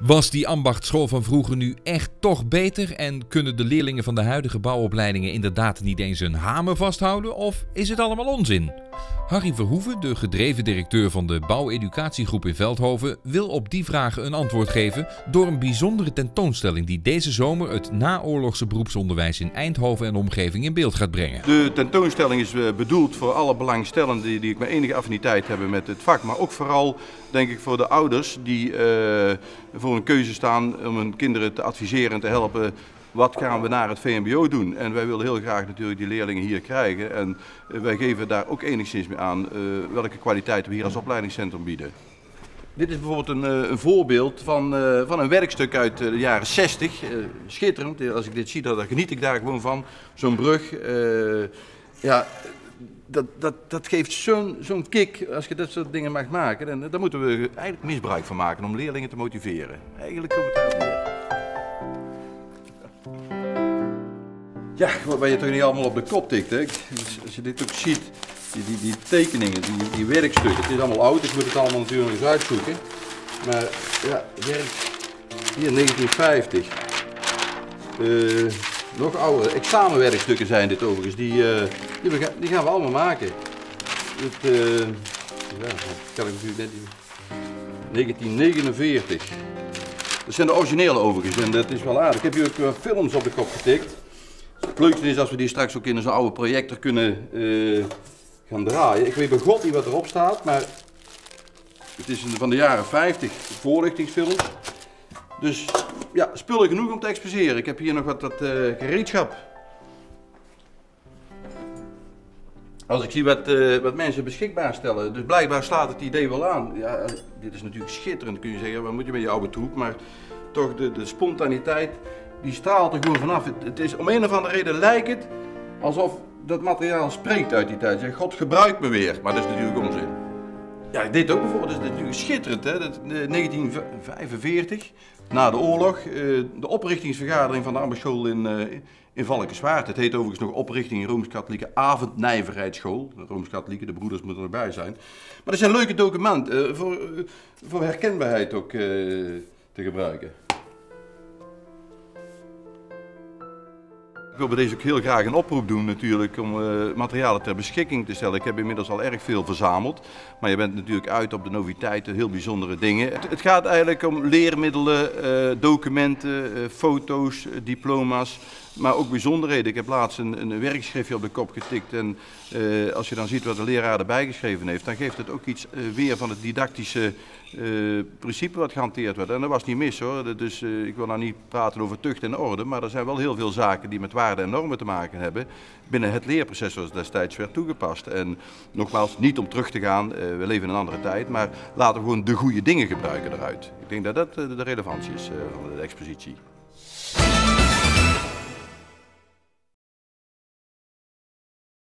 Was die ambachtschool van vroeger nu echt toch beter en kunnen de leerlingen van de huidige bouwopleidingen inderdaad niet eens een hamer vasthouden of is het allemaal onzin? Harry Verhoeven, de gedreven directeur van de bouweducatiegroep in Veldhoven, wil op die vragen een antwoord geven door een bijzondere tentoonstelling die deze zomer het naoorlogse beroepsonderwijs in Eindhoven en omgeving in beeld gaat brengen. De tentoonstelling is bedoeld voor alle belangstellenden die met enige affiniteit hebben met het vak, maar ook vooral denk ik voor de ouders die voor een keuze staan om hun kinderen te adviseren en te helpen. Wat gaan we naar het VMBO doen? En wij willen heel graag natuurlijk die leerlingen hier krijgen. En wij geven daar ook enigszins mee aan welke kwaliteiten we hier als opleidingscentrum bieden. Dit is bijvoorbeeld een voorbeeld van een werkstuk uit de jaren 60. Schitterend, als ik dit zie, dan geniet ik daar gewoon van. Zo'n brug, ja, dat geeft zo'n kick als je dat soort dingen mag maken. En daar moeten we eigenlijk misbruik van maken om leerlingen te motiveren. Eigenlijk komt het daarop neer. Ja, wat je toch niet allemaal op de kop tikt, hè? Als je dit ook ziet, die tekeningen, die werkstukken, het is allemaal oud, ik moet het allemaal natuurlijk eens uitzoeken. Maar ja, hier 1950, nog ouder, examenwerkstukken zijn dit overigens, die gaan we allemaal maken. Ja, dat kan ik natuurlijk net niet. 1949. Dat zijn de originele overigens en dat is wel aardig. Ik heb hier ook films op de kop getikt. Het leukste is als we die straks ook in zo'n oude projector kunnen gaan draaien. Ik weet bij god niet wat erop staat, maar het is van de jaren 50, voorlichtingsfilms. Dus ja, spullen genoeg om te exposeren. Ik heb hier nog wat gereedschap. Als ik zie wat mensen beschikbaar stellen, dus blijkbaar slaat het idee wel aan. Ja, dit is natuurlijk schitterend, kun je zeggen, wat moet je met je oude troep, maar toch de spontaniteit. Die straalt er gewoon vanaf. Het is, om een of andere reden lijkt het alsof dat materiaal spreekt uit die tijd. Zeg, God gebruikt me weer, maar dat is natuurlijk onzin. Ja, dit ook bijvoorbeeld, dat is natuurlijk schitterend. Hè? 1945, na de oorlog, de oprichtingsvergadering van de ambachtschool in Valkenswaard. Het heet overigens nog oprichting Rooms-Katholieke Avondnijverheidsschool. De Rooms-Katholieke, de broeders moeten erbij zijn. Maar dat zijn leuke documenten voor herkenbaarheid ook te gebruiken. Ik wil bij deze ook heel graag een oproep doen natuurlijk om materialen ter beschikking te stellen. Ik heb inmiddels al erg veel verzameld, maar je bent natuurlijk uit op de noviteiten, heel bijzondere dingen. Het gaat eigenlijk om leermiddelen, documenten, foto's, diploma's, maar ook bijzonderheden. Ik heb laatst een werkschriftje op de kop getikt en als je dan ziet wat de leraar erbij geschreven heeft, dan geeft het ook iets weer van het didactische principe wat gehanteerd werd. En dat was niet mis hoor, dus ik wil nou niet praten over tucht en orde, maar er zijn wel heel veel zaken die met waarden en normen te maken hebben binnen het leerproces zoals destijds werd toegepast. En nogmaals, niet om terug te gaan, we leven in een andere tijd, maar laten we gewoon de goede dingen gebruiken eruit. Ik denk dat dat de relevantie is van de expositie.